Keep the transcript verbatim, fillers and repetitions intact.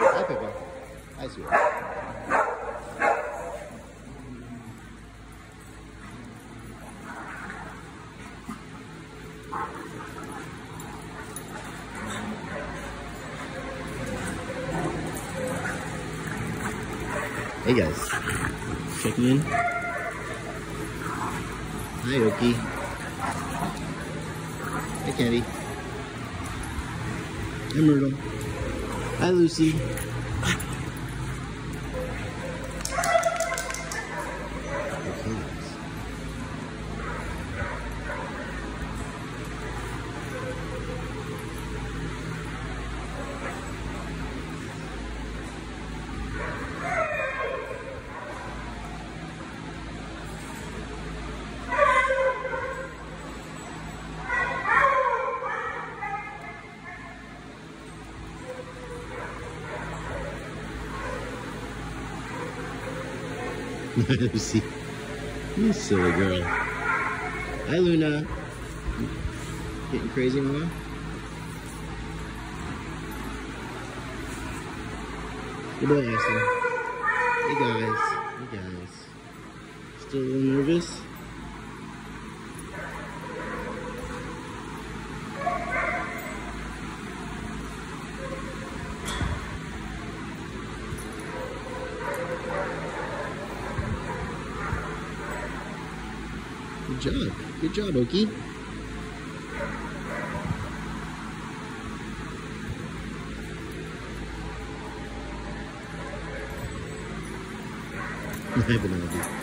Hi, Pippa. Hi, sweetheart. Hey guys, checking in. Hi Okie. Hi Candy. Hi Myrtle. Hi Lucy. Okay. Lucy, you silly girl. Hi Luna. Getting crazy, Mama? Good boy, Austin. Hey guys. Hey guys. Still a little nervous? Good job. Good job, Okie. Hi, Penelope.